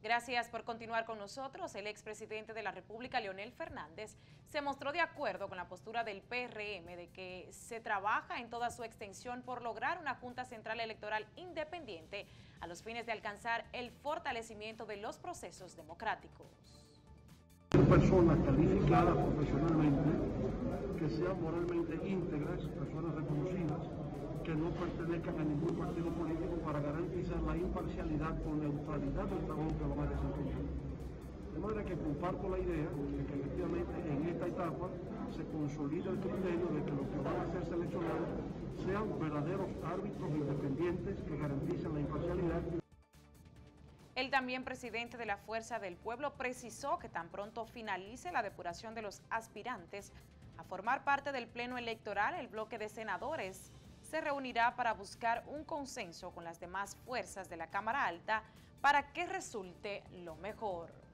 Gracias por continuar con nosotros. El expresidente de la República, Leonel Fernández, se mostró de acuerdo con la postura del PRM de que se trabaja en toda su extensión por lograr una Junta Central Electoral independiente a los fines de alcanzar el fortalecimiento de los procesos democráticos. Personas calificadas profesionalmente, que sean moralmente íntegras, personas reconocidas, que no pertenezcan a ningún partido político para garantizar la imparcialidad o neutralidad del trabajo que van a desempeñar. De manera que comparto la idea de que efectivamente en esta etapa se consolida el criterio de que los que van a ser seleccionados sean verdaderos árbitros independientes que garanticen la imparcialidad. El también presidente de la Fuerza del Pueblo precisó que tan pronto finalice la depuración de los aspirantes a formar parte del pleno electoral, el bloque de senadores se reunirá para buscar un consenso con las demás fuerzas de la Cámara Alta para que resulte lo mejor.